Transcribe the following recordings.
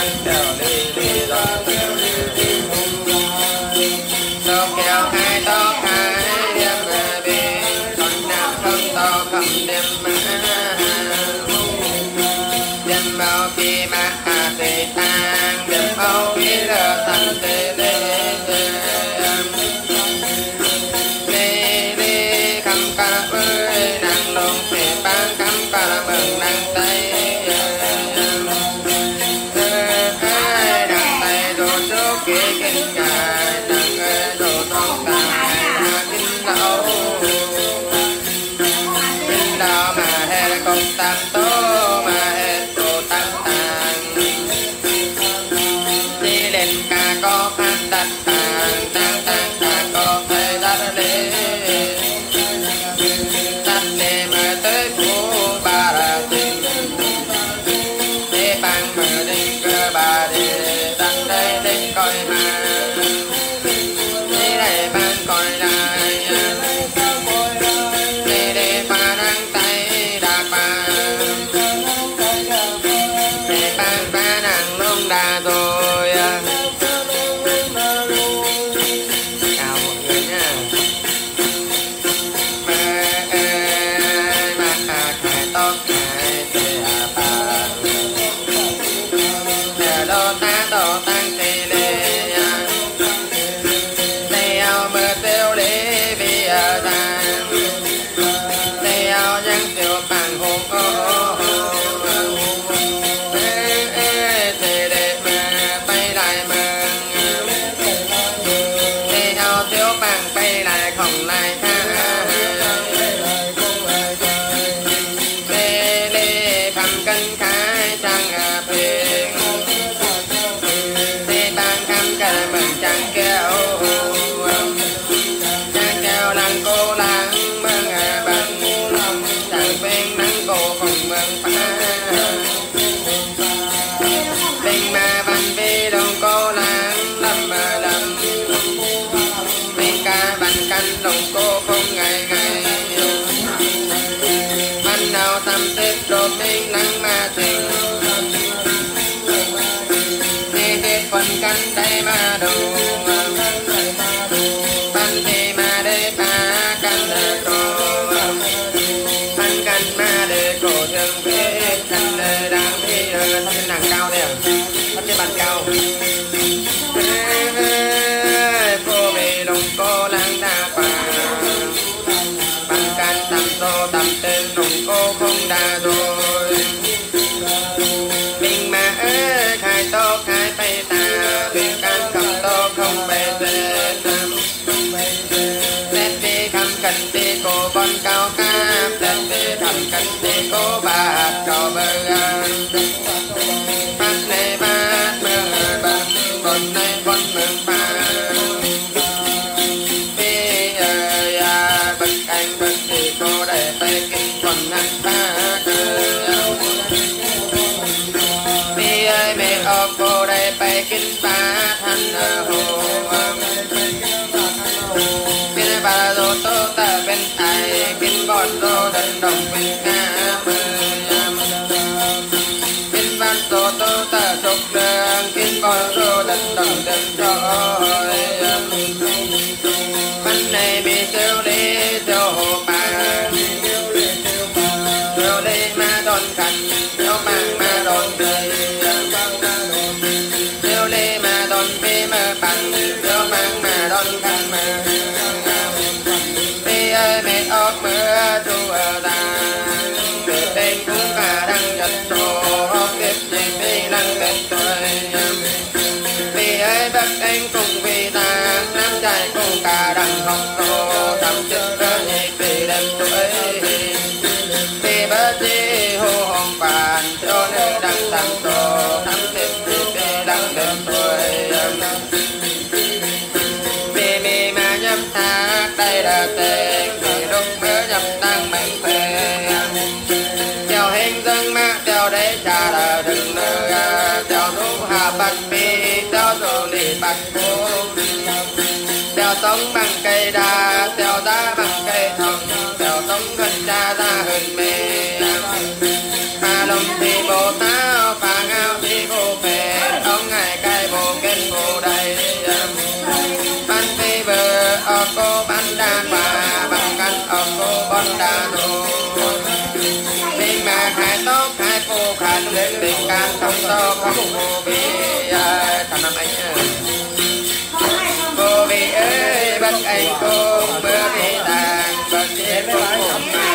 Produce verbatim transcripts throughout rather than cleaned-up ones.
Tống bằng cây đa, theo đá bằng cây thông, theo tống gần cha ra hình mê. Pha lông thì bồ táo, pha ngao thì bồ phê, อโกบันดาบาบังกันออกโกบันดาโนบิงมาขายโต๊ะขายปูขายเล็กบิงการทำโต๊ะของโกบีทำอะไรเออโกบีเอ้ยบักไอ้โกเมื่อบีต่างบักเจ็บปวดมา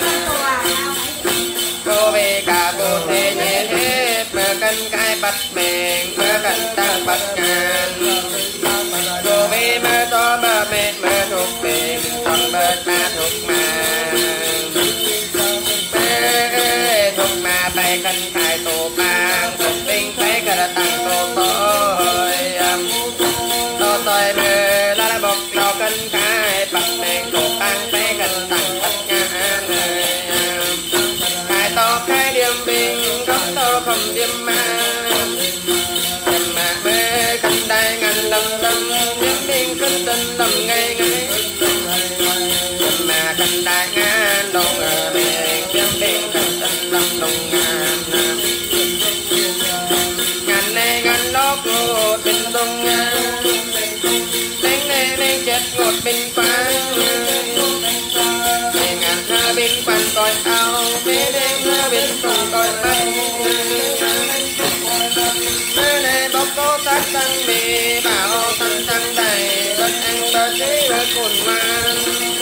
โกบีกาโกเทเยเทเมื่อกันกายปัดเมงเมื่อกันตั้งปัดงานโกบีเมื่อตัวเมื่อเมฆเมื่อถูกเบ่งต้องเบิดมาถูกมาไปกันขายโตบางตกปิ้งไปกระตังโตต่อยโตต่อยเมื่อละระบบเรากันขายปักแมงโตบางไปกันตั้งทัดงานเลยขายโตขายเดียมบิงก็โตคมเดียมมาเดียมมาเมื่อกันได้งานลำลำเดียมบิงขึ้นต้นลำไงไงเดียมมากันได้งานลงเออเมงเดียมบิงขึ้นต้นลำลงเป็นตรงงานแดงแดงแดงเจ็ดงดเป็นฟังในงานถ้าเป็นฟันก่อยเอาแม่แดงถ้าเป็นตรงก่อยไปเมื่อในบอกโตตักตั้งเบบ่าวตั้งตั้งได้บัดแองบัดเจ้บัดคนมัน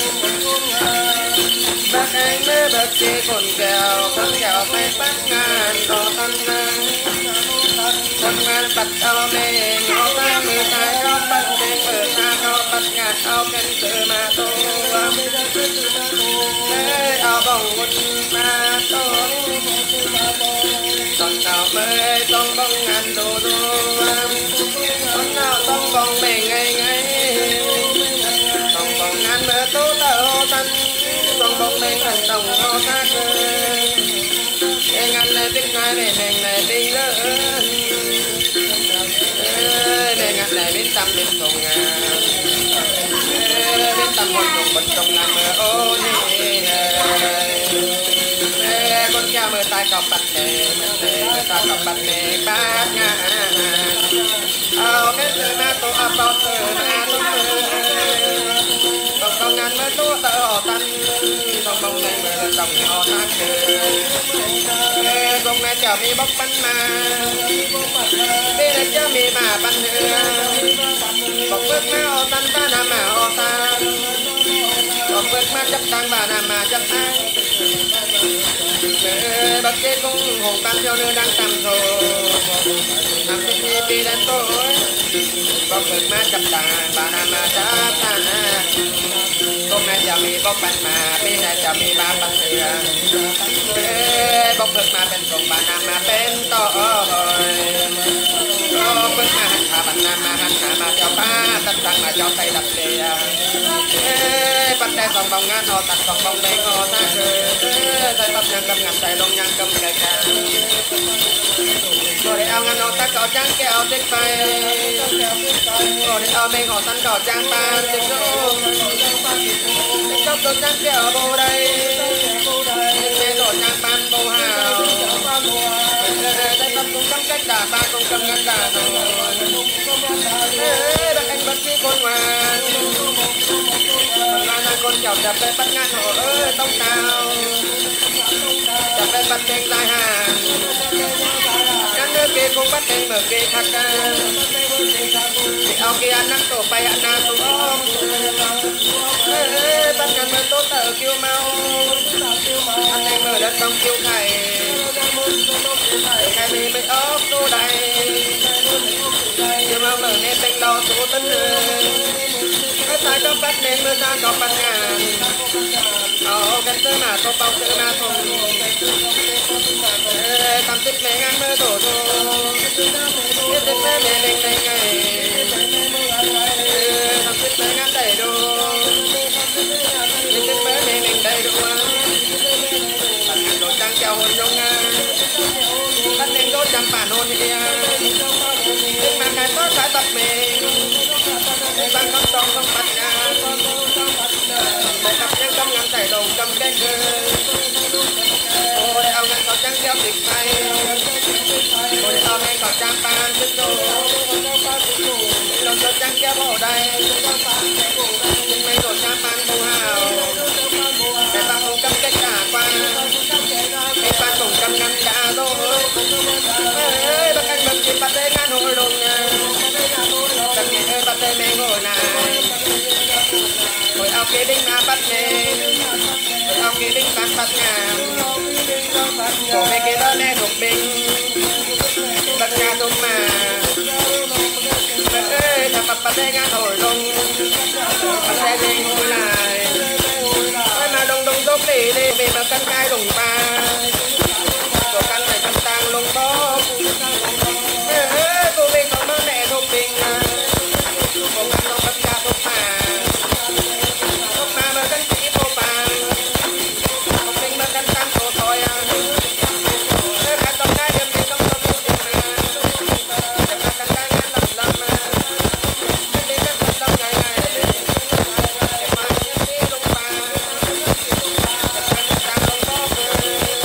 บัดแองเมื่อบัดเจ้คนแก้วคนแก้วไปปักงานต่อตั้งนานทำงานปัดเอาเมงเอาตามือตายเอาปัดเมงเปิดตาเอาปัดงานเอาแกนเสือมาโตเอ้ยเอาบ้องวนมาโตตอนเอาเมยต้องบ้องงานดูดูตอนเอาต้องบ้องเมงไงไงต้องบ้องงานเมื่อโตเต่าตันต้องบ้องเมงกันต้องเอาตาเกินงานในติ๊กน้อยในแมงในติ๊กเด้อในงานในบินตำบินตรงงานบินตำบนตรงบนตรงงานเมื่อโอ้นี่คนแก่เมื่อตายกับปัดเมย์เมื่อตายกับปัดเมย์บ้านงานเอาแค่เธอมาตัวเอาต่อเธอมาตัวเธอต้องต้องงานเมื่อตัวเธอตันต้องต้องในเมื่อต้องเอาทักเธอตรงนั้นจะมีบกปันมาเมื่อจะมีมาปันเหือบอกเบิกมาเอาตันบ้านามาเอาตาบอกเบิกมาจับตังบ้านามาจับตังเมื่อบักเจ้คงหงตันเที่ยวเนื้อดังตำโตทำสิ่งปีดันโตบอกเบิกมาจับตังบ้านามาจับตังตรงนั้นจะมีบกปันมาเมื่อจะมีมาปันเหือบอกเบิกมาเป็นส่งบ้านามาเป็นต่อบอกเบิกมาหันขาบ้านามาหันขามาเจ้าป้าตัดตังมาเจ้าไปดับเดียปัดแต่สองบองงานอตัดสองบองเบงอตาเกิดใส่ปับยังกำงานใส่ลงยังกำแก่แก่ก็ได้เอางานอตัดก่อจ้างแก้วเต็มไปก็ได้เอาเบงอตันก่อจ้างปานเต็มโลกชอบตัวจ้างแก้วโบได้เจ้าก่อจ้างปานโบหาวได้ปับตรงกำแก่ด่าปานตรงกำงานด่าเอ้ยบักเอ็งบักที่คนหวานคนเจ้าจะไปปัดงานหัวเออต้องเตาจะไปปัดเพลงลายห่างกันเนื้อเกย์คงปัดเพลงเมื่อเกย์ทักกันที่เอาเกย์อันนั่งโตไปอันนาตัวเออปัดงานเมื่อโตเตอร์คิวเมาอันในเมื่อเดินต้องคิวไข่ไข่มีไม่ออกตัวใดคิวเมาเมื่อเนี่ยเป็นรอตัวต้นเนื้อตายก็ปัดเน้นเมื่อตาก็ปัดงานเอากันเจอมาตัวเป่าเจอมาทงเออทำติดแม่งานเมื่อโตโตเด็ดแม่แม่เล็งได้ไงเออทำติดแม่งานได้ดูเด็ดแม่แม่เล็งได้ดูปัดงานโดนจังเจ้าหุ่นยงงานปัดเน้นโดนจำป่านโหนเฮียถึงมาขายต้นขายตัดเมงตั้งคำตองต้องปัดงานแต่กับยังกำลังใส่ลงกำแก้เกินโอ้ได้เอาเงินก่อนจังเดียวติดไปโอ้ได้เอาเงินก่อนจังปานขึ้นโตลง cho trăng kia bộ đây mấy đồ cha ban bù hào cái ba không cắm cách cả qua cái ba không cắm ngăn cả đâu ơi bác anh mừng chỉ bắt tay ngăn hồi đồng đặc biệt ơi bắt tay mẹ ngồi này ngồi ao kia đinh mà bắt mẹ ngồi ao kia đinh bắt bắt nhà cổ mẹ kia đó mẹ thuộc bình bắt nhà thuộc mà ơi thằng bắt tay ngăn hồi đồng bắt tay mẹ ngồi lại ơi mà đồng đồng dốc đi đi về mà căn cai đồng ba cổ căn này căn tàng lông bó ơi cô bên có bố mẹ thuộc bình cô căn nó bắt nhà thuộc mà thuộc mà mà căn chỉ cô bà thuộc bình mà căn căn cổ thôi ơi cả trong cái đêm đi trong trong trong mà để mà căn căn ngăn lầm lầm mà đi căn lầm lầm ngày ngày để mà nhân đi lông bà để căn tàng lông bó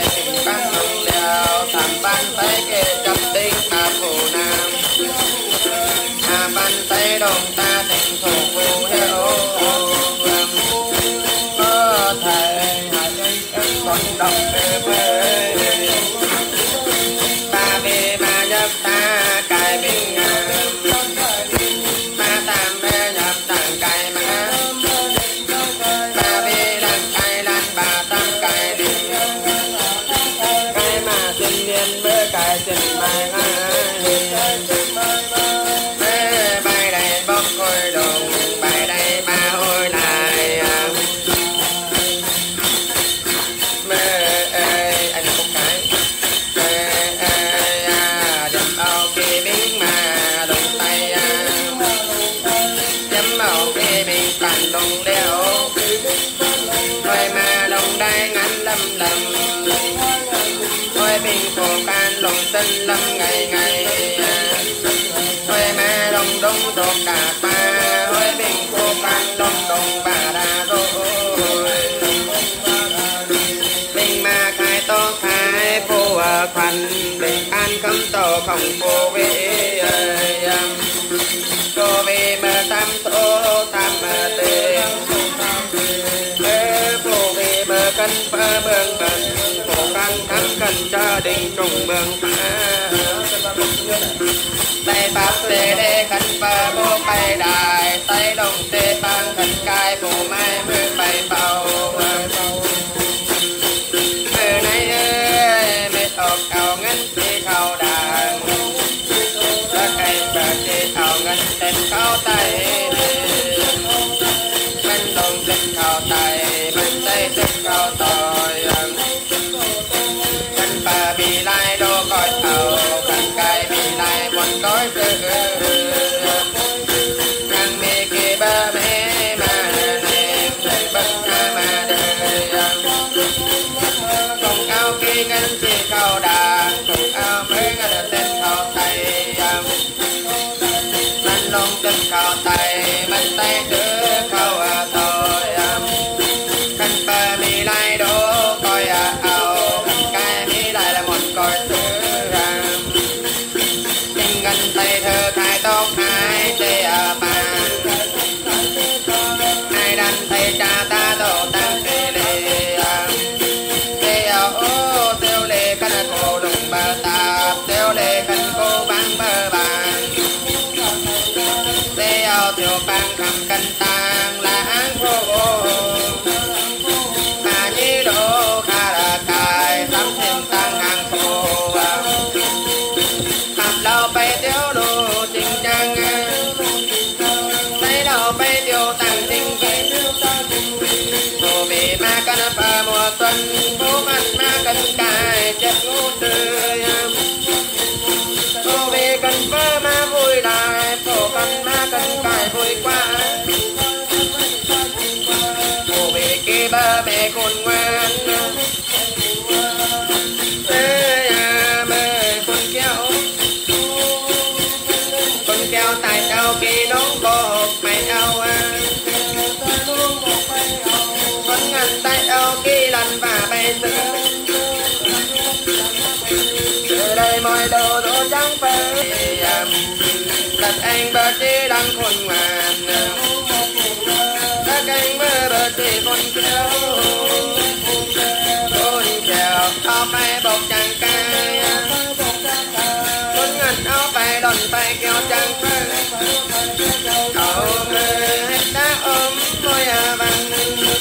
tay tình băng nông đèo thảm ban tay kê chấp tinh ta phù nam à ban tay đồng ta tình thủ phù hiệu có thể hãy con đọc về ta bê ma nhập ta cài bình ma tam bê nhập tạng cài ma ta bê lan cài lan ba tam cài đi cài ma sinh niên bê cài sinh bài bê bài đầy bốc côi đồng bài đầy ba hồi lại mê anh có cái dầm ao kỳ binh mà đồng tay dầm ao kỳ binh cản đồng đeo thôi mà đồng đai ngắn lâm lâm thôi bình cổ can đồng tân lâm ngày ngày thôi mà đồng đông đột cả ba thôi bình cổ can đồng đồng bà đà rồi bình mà khai to khai phô khoăn bình an cấm tổ không phô về cô về mà tam tổ tam mà tê phô về mà cân phá mương bần phô căn thắng cần cho đình trùng mương phá tay pháp tê đê khăn phá bố bay đài tay đồng tê tăng khăn cai phô mai mưa bay bầu mưa này ơi mê tộc cầu ngân chi khâu đàn ra cây bờ chi khâu ngân tên khâu tay mình đồng tên khâu tay mình tay tên khâu tội khăn bà bị lai đô coi thầu khăn cai bị lai một cõi tư khăn mê kê ba mê mà nêm thầy bất ca mà đời cùng ao kỳ ngân chi khâu đàn cùng ao mới ngân tên khâu tay mình lông tên khâu tay mình tay đứa khâu tội khăn bà bị lai đô coi ao khăn cai bị lai là một coi tư tình ngân tay thơ khai tóc hai tê bàn hai đàn thầy cha ta tổ tăng tê lê tê ô tiêu lê khăn cô đồng bờ tạp tiêu lê khăn cô băng bờ bàn tê ô tiêu băng khăm cân tang là án cô mà như đô khá là cài sắm thêm tăng hàng cô hạt lâu bay tiêu đồ tình trang tay đầu bay tiêu tăng tình kỳ cô bị ma cân phá mùa xuân cô mắt ma cân cài chết ngô tươi cô bị cân phá ma vui lại cô cân ma cân cài vui quá cô bị kê ba mẹ khôn ngoan ê à mê con kéo con kéo tay ao kỳ nóng bột mày ao à con ngăn tay ao kỳ lần và bay từ từ đây mọi đồ đồ trắng phơi đặt anh bờ chi đang khôn ngoan đặt anh bờ bờ chi con kéo con kéo áo bay bột trắng cay con ngăn áo bay đòn bay kéo trắng phơi ôm hết đã ôm môi à bằng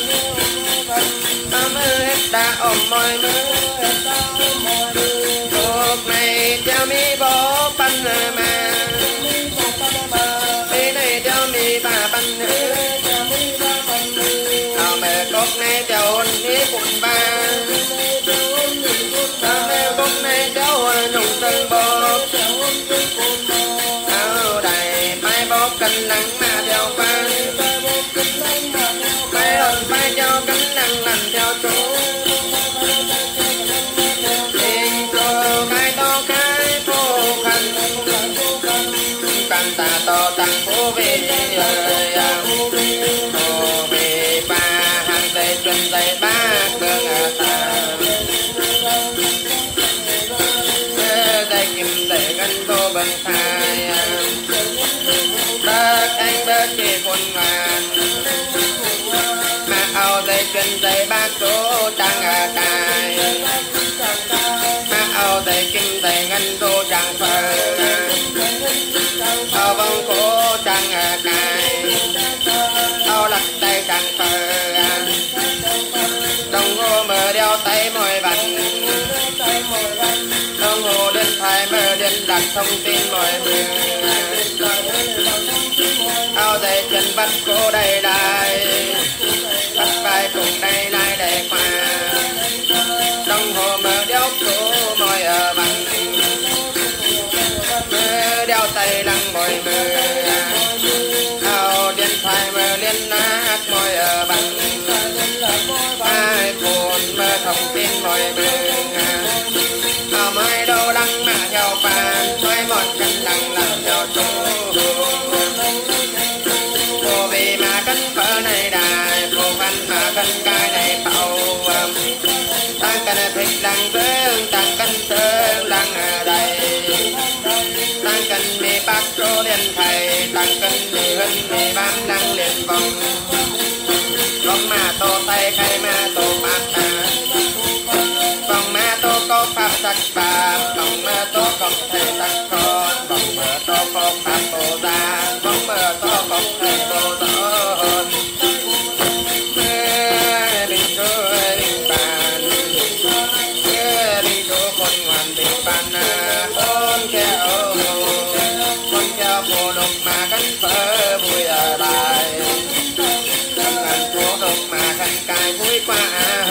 ôm hết đã ôm môi mưa cuộc này theo mi bó bánh mà bên này theo mi bà bánh nữa áo mẹ cuộc này theo hôn ní cuộn ba áo mẹ cuộc này theo nung tân bột áo đầy mai bó cân nắng mà theo ba mai hồn mai theo cánh nắng lần theo chú tình cô khai to khai phô khăn khăn ta to tăng phô về phô về ba hàng dây chân dây ba cương ta vân khai bác anh bác chị con ngoan mà ao dây chân dây bác số trang ở tài mà ao dây kim dây ngân đô trang phở ao bông cố trang ở tài ao lắc tay trang phở đồng hồ mở đeo tay mỏi vặn đồng hồ điện thoại mở điện đặt thông tin mọi người ao dây chân bắt cố đầy đài bắt vai cùng đây lại để qua đồng hồ mở đeo cố mỏi ở vặn mở đeo tay lăng mỏi mờ ao điện thoại mở liên lạc mỏi ở vặn ai buồn mơ thông tin mỏi mờ ao mai đâu đăng mà theo bàn mai một cân đăng làm theo chung cô vì mà cân phở này đài cô văn mà cân cai này tàu tăng cân thịt lăng vương tăng cân thơm lăng ở đây tăng cân mì bát rô đen thầy tăng cân mì hân mì bám lăng liền vòng vòng mà tô tay khay mà tô bát vòng mà tô có pháp sắc bạc vòng mà tô có thầy sắc con vòng mà tô có pháp bồ ra vòng mà tô có thầy bồ ra bình chúa bình bàn bình chúa con ngoan bình bàn con kẹo con kẹo phô đục mà cắn phở vui ở bài ngàn phô đục mà cắn cài vui qua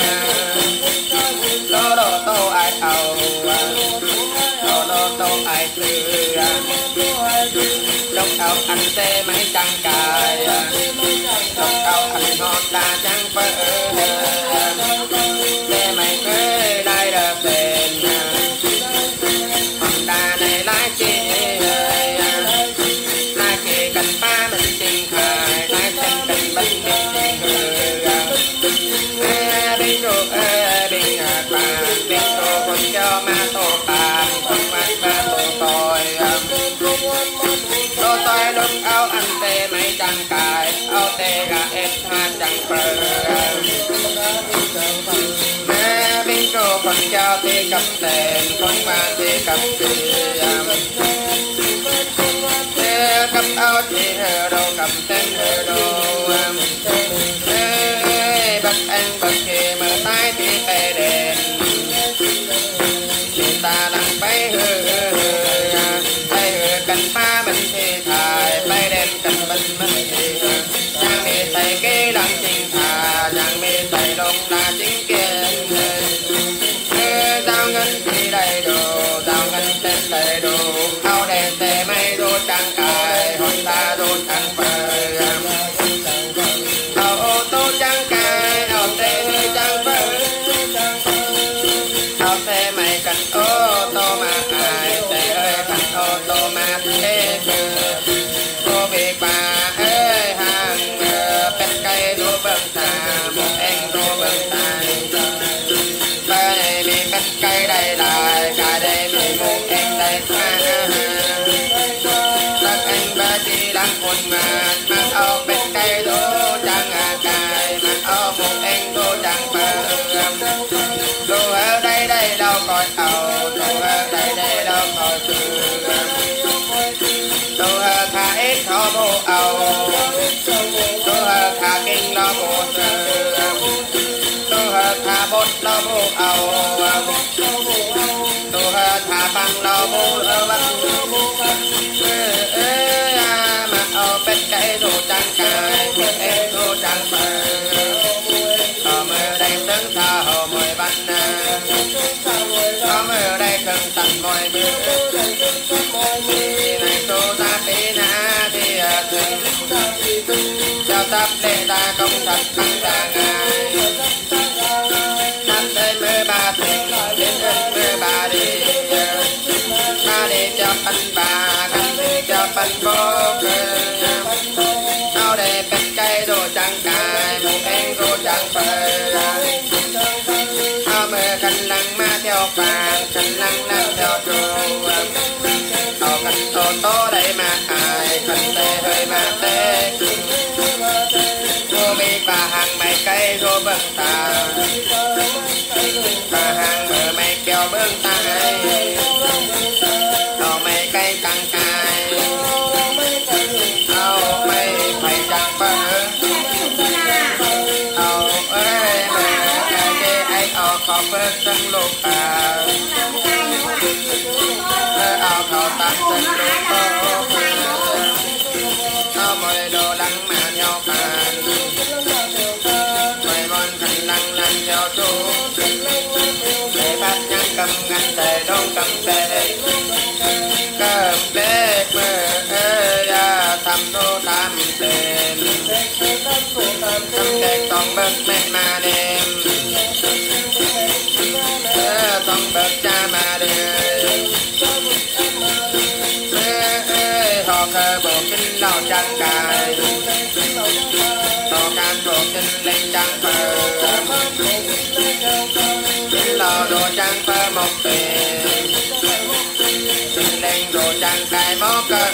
đô đô tô ai thầu đô đô tô ai tư lúc áo anh xe máy trăng cài lúc áo anh ngọt là trăng phở xe máy khơi lại đợt đèn Honda này lái chị lái chị cần ba mình tình khởi lái chân tình bánh mình tình hư bình rô bình bàn bình rô con cho ma tô bàn con mắt ba tô tỏi tô tỏi lúc áo ăn tê mấy trăng cài áo tê gà ép hoa trăng phở mẹ bình rô con cho tê cặp đèn con ma tê cặp tiền tê cặp áo chị hờ đồ cặp tên hờ đồ bác anh bác khi mở tay thì tay đèn chị ta đang bay hư tay hư cần pha mình thì thải bay đèn cần mình mình thì chàng mi tay cái đang chính thà chàng mi tay đông là chính kiến giao ngân thì đầy đồ giao ngân tên đầy đồ áo đèn tê mây đồ trang cài hôn ta đồ trang phở áo ô tô trang cài áo tê hơi trang phở áo xe mày cần ô tô mà ai tê ơi cần ô tô mà thế cô bị bà ơi hàng bên cây đồ bơm xà một em đồ bơm xà đây bị bên cây đây lại cả đây bị một em đây xa các anh ba chị đang cuốn ngàn mang áo bên cây đồ trang à cài mang áo một em đồ trang phở đồ ở đây đây đâu coi tàu đồ ở đây đây đâu coi từ đồ ở thả ít khó vô àu đồ ở thả kinh lo vô từ đồ ở thả bột lo vô àu đồ ở thả băng lo vô ở bắt mà ở bên cái đồ trang cài một em đồ trang phở ở mơ đây tướng tha hồ mười bánh ở mơ đây cơn tận môi bữa này tô ta tí na thì thường cho tập lê ta công thật tăng ra ngài năm tới mơ ba tình đến ơn mơ ba đi ba đi cho phân bà canh đi cho phân vô cơ áo để bên cây đồ trang cài một em đồ trang phở áo mơ khăn lăng ma theo vàng khăn lăng lăng theo trù áo khăn tô tô đây mà ai khăn tê hơi mà tê cô bị bà hàng mày cây rô bưng ta bà hàng mở mày kêu bưng ta đồ mày cây căng cài đâu mày phải chẳng bơ đâu ơi mà cái gì ấy ở khó bơ sân lục à ở khó tắt sân lục ở mọi đồ lăng mà nhau bàn mày bọn khăn lăng lăng nhau chú để phát nhăn cầm ngăn tề đông cầm tề cầm tề mơ ơi thăm đô tham tên cầm tề con bớt mẹ mà đêm con bớt cha mà đêm họ cơ bộ kinh lao trăng cài họ can bộ kinh lên trăng phơ kinh lao đồ trăng phơ một tiền kinh lên đồ trăng cài mó cơ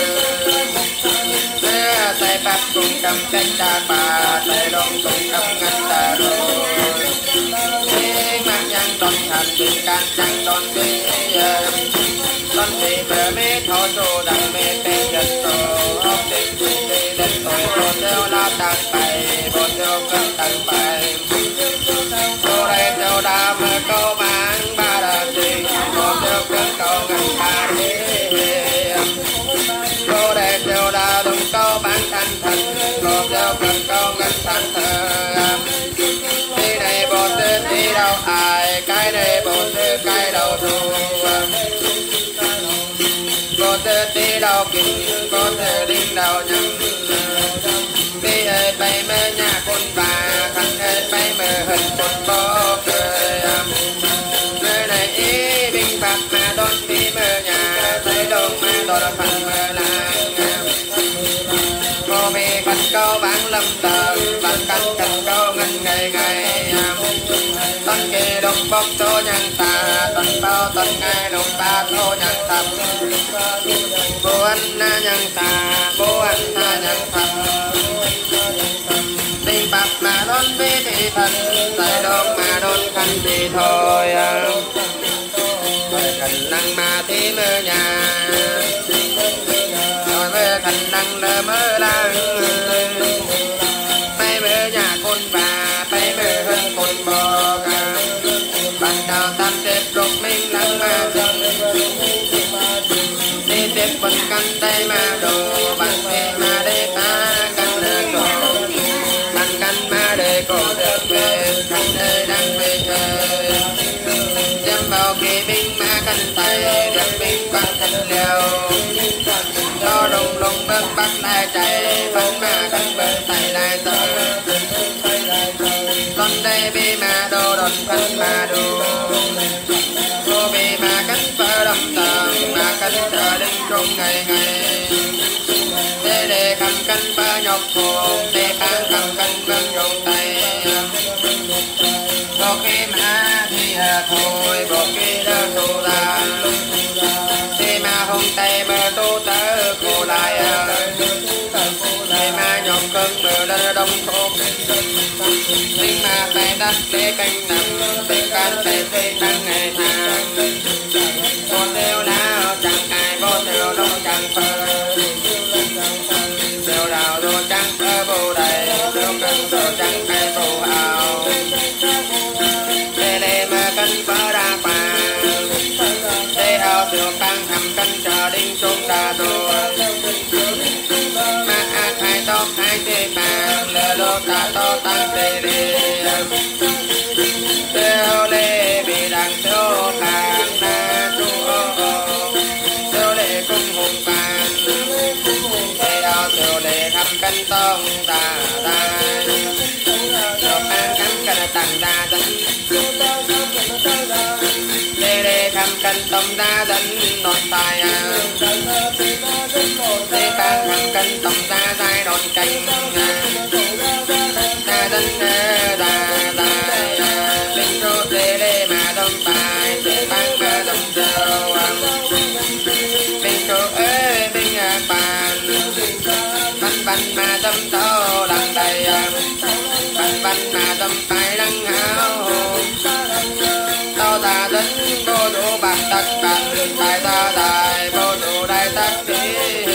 tay bắt cùng cầm cách ta bà tay đông cùng cầm ngăn ta rồi mặc nhang đòn thành bình can trăng đòn đi đòn đi bờ mê thọ đồ đằng mê tê giật tổ học tình tình tê đất tội bồn theo la tàn bày bồn theo cân tàn bày cô đây theo đa mơ câu bán ba đà tình bồn theo cân câu ngăn ta đi cô đây theo đa đúng câu bán thanh thần bồn theo cân câu ngăn thanh thờ đi này bồn tư đi đâu ai cái này bồn tư cái đầu thu cô tư đi đâu kinh cô tư đi đâu nhầm đi ơi bay mơ nhà con bà khăn ơi bay mơ hình con bó cười nơi này ý bình bạc mà đón đi mơ nhà thấy đông mà đón phần mơ làng cô bị khăn câu bán lâm tờ bán canh canh câu ngân ngày ngày tân kỳ đục bốc tô nhang tà tân bao tân ngày đục ba tô nhang thầm cô anh nhang tà cô anh nhang thầm đi bạc mà đón đi thì thần tại đón mà đón khăn thì thôi khăn năng mà thì mơ nhà rồi mơ khăn năng lơ mơ lang bay mơ nhà con bà bay mơ hơn con bò ban đầu tam tiếp rục minh lăng mà đi tiếp bần căn đây mà đồ ban về mà để ta căn đơn đồ ban căn mà để cổ được về căn nơi đang về trời chăm vào kỳ binh mà căn tay được binh quan thân liều cho đồng lông bước bắt lại chạy bắn mà căn bờ tay lại tờ con đây bị mà đồ đồn khăn mà đồ cô bị mà cánh phở đâm tầng mà cánh chờ đứng trong ngày ngày để để cầm cánh phở nhọc hồn để bán cầm cánh bưng trong tay có khi mà thì thôi bộ khi đỡ tu ra khi mà hôm tay mơ tu tớ cô lại khi mà nhọc cơn mưa đỡ đông thôn nhưng mà tay đất để canh nằm để can tay thế tăng ngày tháng bố theo lao chẳng ai bố theo đâu chẳng phơ theo đào đồ chẳng phơ bồ đầy theo cân đồ chẳng ai bồ hào để để mà cân phơ đa bà để ao theo tăng thầm cân chờ đinh xuống đà đồ mà ác hai tóc hai tê bàn lỡ lô ta to tăng tê đi theo lê bị đằng theo khang na chú theo lê cung hùng bàn theo theo lê thăm canh tông ta ta theo an cánh canh tầng ta tính lê lê thăm canh tông ta tính đòn tài lê can thăm canh tông ta dài đòn canh ta tính ta ta linh rô tê lê mà đông bài tê bán mơ đông dâu linh rô bánh mà tâm tao đằng đầy bánh bánh mà tâm phải đằng hao tao ta tính vô đủ bạc tắc bánh tại ta đại vô đủ đại tắc tí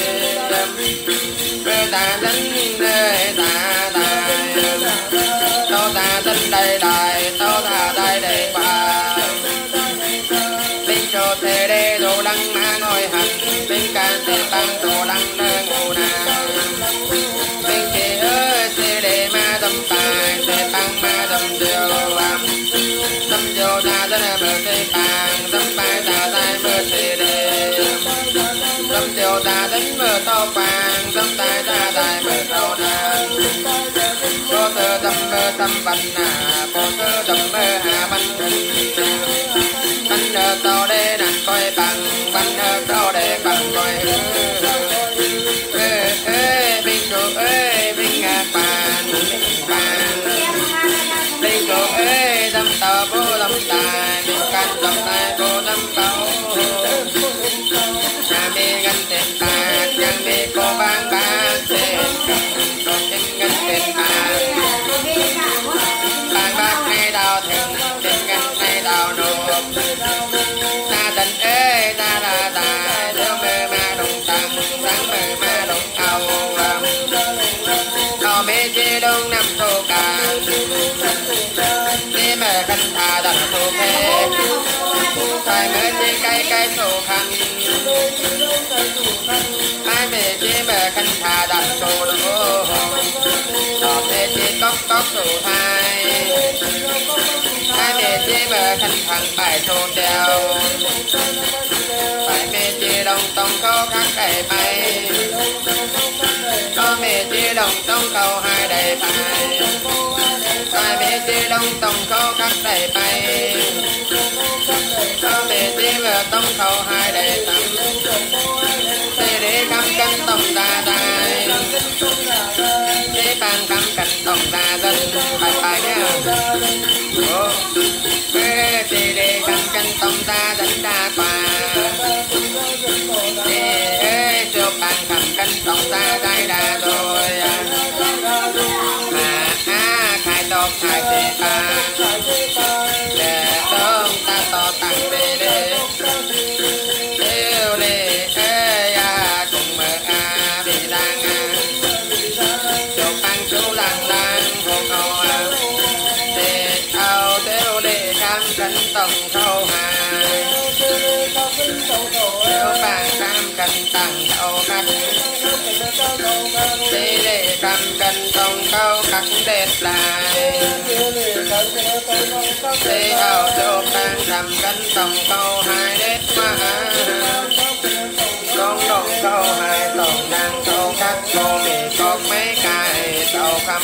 bê ta tính nơi ta đại tao ta tính đầy đại tao ta đại đầy bà tính cho thế đê đồ đăng mà ngồi hẳn tính can thế băng đồ đăng nơ ngủ nàng tính chị ơi thế đê mà tâm tài thế băng mà tâm diều tâm diều ta tên là mơ thế băng tâm bài ta tay mơ thế đê tâm diều ta tính mơ tao băng tâm tài ta tay mơ tao nàng cô thơ tâm mơ tâm bánh à cô thơ tâm mơ hà bánh bánh ở tao để nặng coi bằng bánh ở tao để bằng coi ê ê bình đồ ê bình ngạc bàn bình bàn bình đồ ê tâm tao vô tâm tài bình can tâm tài vô tâm tao nhà mi ngân tiền bạc nhà mi cô bang bạc tiền đồ chân ngân tiền bạc bang bạc hay đào thịnh tiền ngân hay đào nộp ta tình ê ta là tài nếu mơ ma đồng tăng sáng mơ ma đồng âu nó mê chê đông năm thô càng đi mơ khăn thà đặt thô phê phải mơ chê cây cây thô khăn ai mê chê mơ khăn thà đặt thô lỗ nó mê chê cốc cốc thô thai ai mê chê mơ khăn thằng bài thô đeo phải mê chê đông tông khâu khắc đầy bay có mê chê đông tông khâu hai đầy phải phải mê chê đông tông khâu khắc đầy bay có mê chê mơ tông khâu hai đầy tắm thế để khăm canh tông ra đài thế bàn khăm canh tông ra dân phải phải nhá thế để khăm canh tông ra dân đa quả thế cho bàn khăm canh tông ra đai đa rồi mà á khai tộc khai thế ba để đông ta to tăng đề đề yêu đề ê ya cùng mơ a bị đang a chụp ăn chú lăng lăng hồn hồn a đề ao tiêu đề khám cánh tổng khâu hài tiêu bàn khám cánh tăng khâu khắc thế đề khám cánh tổng khâu khắc đẹp lại thế ao tiêu bàn khám cánh tổng khâu hai đẹp mà con đồng câu hai tổng đang câu các cô mì cột mấy cài tàu khăm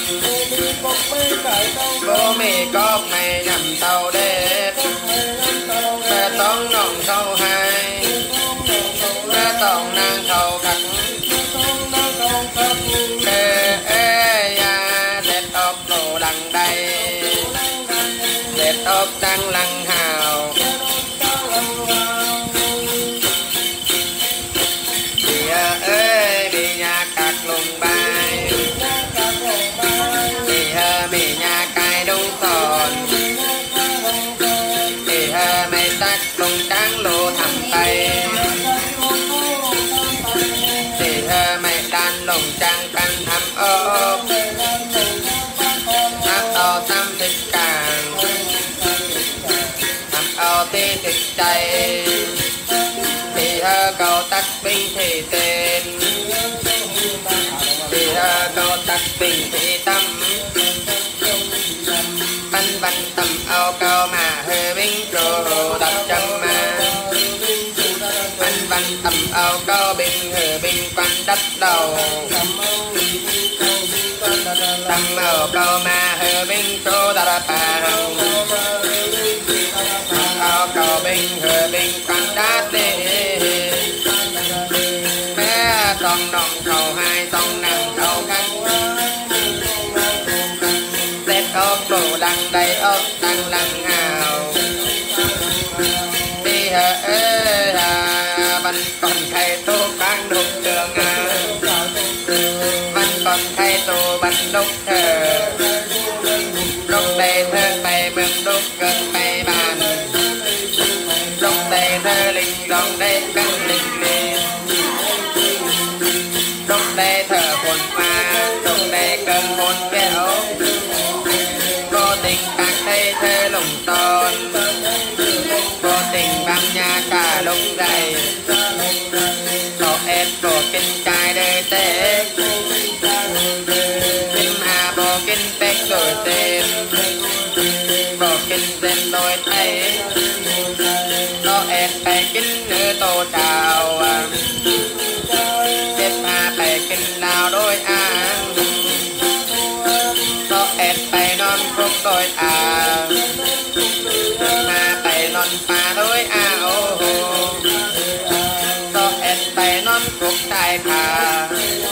cô mì cột này nhằm tàu đẹp bê tông đồng câu hai bê tông đang câu khắc ê ê ya đẹp ốp đồ đằng đây đẹp ốp đang lăng hào ơi bị nhà cạc lùng bài bị hơ bị nhà cài đúng còn bị hơ mày tắc lùng trắng lô thầm tay bị hơ mày đàn lùng trắng căn thầm ốp áp to tâm thịt càng thầm ốp tí thịt chay thì hơ cầu tắc binh thì tên thì hơ cầu tắc binh thì tâm bánh bánh tâm ao cầu mà hơi binh trồ đập châm mà bánh bánh tâm ao cầu binh hơi binh quanh đất đầu tâm ao cầu mà hơi binh trồ đập hàng ao cầu binh hơi binh quanh đất đi tông đồng cầu hai tông nằm cầu khăn xếp ốp đồ đằng đầy ốp đằng lăng hào đi hờ ê hà bánh còn thầy tô bán đục đường à đúc thờ đúc đầy thơ tay mừng đúc gần tay bàn đúc đầy thơ linh đong đầy cân linh linh đúc đầy thơ hồn ma đúc đầy cơn hồn béo vô tình các thấy thơ lùng tôn vô tình băng nhà cả lúc dày có em vô kinh trai đời tế kim hà vô kinh tết rồi tên vô kinh tên đôi tay có em phải kinh nữ tô trào tiếp hà phải kinh nào đôi án có em phải non khúc đôi à mà phải non pha đôi à ô có em phải non khúc tài khả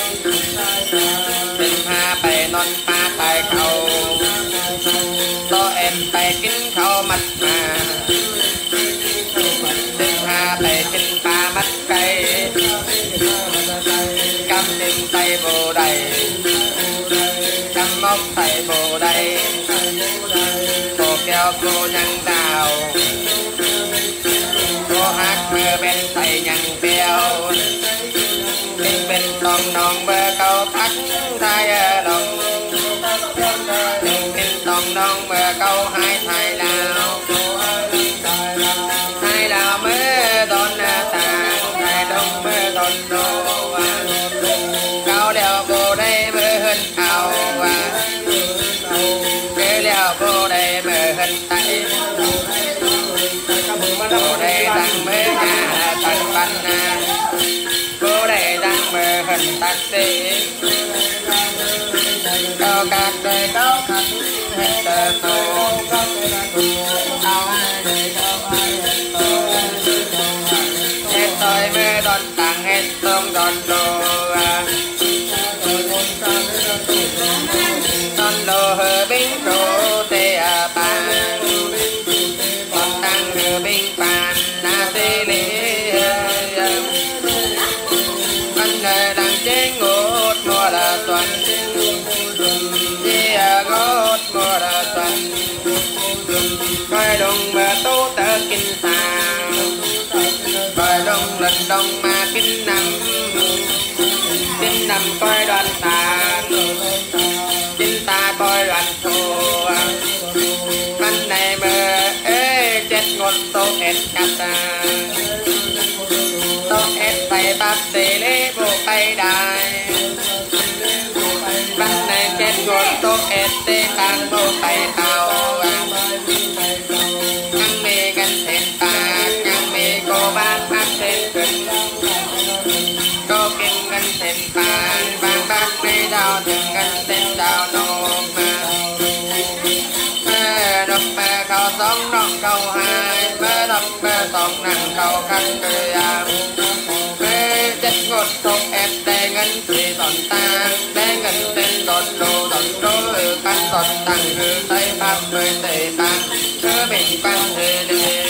tình hà phải non pha tài khẩu có em phải kinh khẩu mặt mà tình hà phải kinh pha mắt cây cam đinh tay bồ đầy cam móc tay bồ đầy cô kéo cô nhăn đào cô hát mơ bên tay nhăn béo bên bên con non mơ câu thắt thay lòng bên bên con non mơ câu hai thay lao hai lao mơ đón tàng hai đông mơ đón đồ cao đeo cô đây mơ hơn ảo cái đeo cô đây mơ hơn tay cô đây đang mơ nhà tăng văn cô đây đang mơ hơn tắc sĩ cao các đời cao khắc hết tờ tô cao hai đời cao hai hết tô hết tôi mơ đón tặng hết tông đón đồ đón đồ hờ binh đồ tê à bàn đón tăng hờ binh bàn na tê lê văn đời đang chế ngốt mùa là tuần dì à ngốt mùa là tuần coi đông mơ tố tơ kinh sàng coi đông lần đông mà kinh năm kinh năm coi đoàn tàng kinh ta coi đoàn thù văn này mơ ê chết ngột tô hết cắt tô hết tay bát tê lê bộ tay đài văn này chết ngột tô hết tê tàng bộ tay tàu nhang mê gần thên bạc nhang mê cô bác bác thên kinh cô kinh gần thên bạc bác bác mê đào thường gần thên đào nộp mơ đọc mơ khâu sống nọng khâu hai mơ đọc mơ sống nặng khâu khắc cười à mơ chất ngột thuộc ép đê ngân thủy tổn tăng đê ngân tên đột đồ đột đồ hư căn đột tăng hư tây pháp mười tây tăng hư bình quan hư lê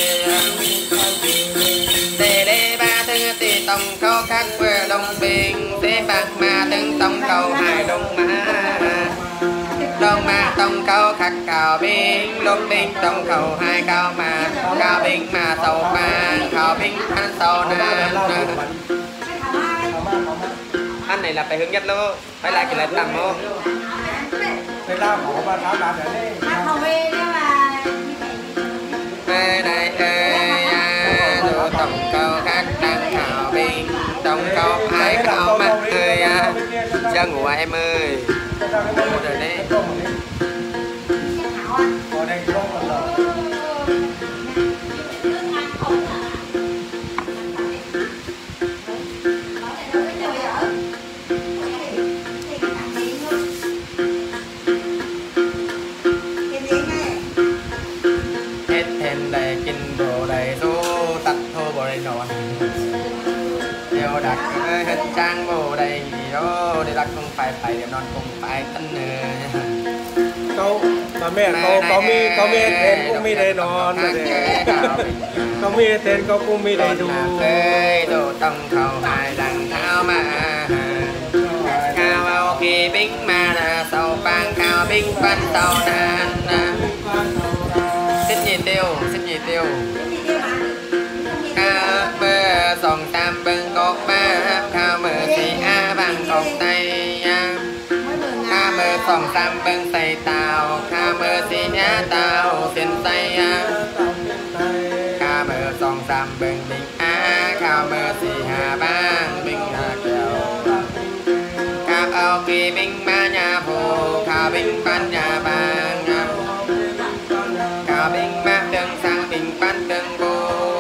tê lê ba thứ tì tổng khâu khắc vừa đông bình tê bạc mà từng tổng khâu hai đông má đông ma tông câu khắc cao bình lúc bình tông khẩu hai cao mà cao bình mà sầu mà cao bình ăn sầu nè anh này là phải hướng nhất luôn phải lại cái lần tầm không Thế là có ba tháng đạt rồi đấy. Không về nhưng mà về đây ơi à đồ tổng câu khắc đang khảo bình tổng câu hai cao mắt ơi à cho ngủ em ơi ngủ rồi đấy Ở đây không còn rồi. hết thêm đầy kinh bộ đầy số tắt thô bộ đầy nọ đều đặt hết trang bộ đầy gì đó để đặt không phải phải điểm non không phải tân Câu mà mẹ câu có mi có mi tên cũng mi đầy non có mi tên có cũng mi đầy đủ cây đồ tông khẩu hai đằng thao mà khao ao khi bính mà là sầu bình văn tàu nàn xích nhị tiêu xích nhị tiêu ca bơ sòng tam bưng cột ba ca mơ xì a bằng cột tay ca mơ sòng tam bưng tay tàu ca mơ xì a tàu xin tay ca mơ sòng tam bưng bình a ca mơ xì hà bang bình hà kèo ca ao kỳ bình ba nhà phù ca bình ban nhà bang ca bình ba đường sang bình ban đường bù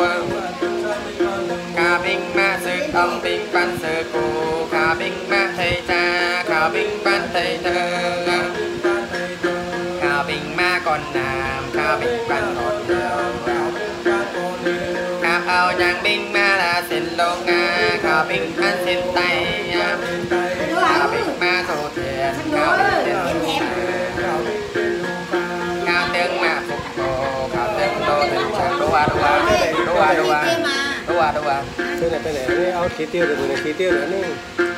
ca bình ba sự ông bình ban sự cụ ca bình ba thầy cha ca bình ban thầy thơ ca bình ba con nam ca bình ban con ca ao nhang bình ba là xin lô nga ca bình ban xin tay ca bình ba thổ thiền ca bình thiền ca tiếng ma phục cổ ca tiếng đô tình chẳng đô à đô à đô à đô à đô à đô à cái này cái nàyเอาขี้เตี้ยวเดี๋ยวนี้ขี้เตี้ยวเดี๋ยวนี้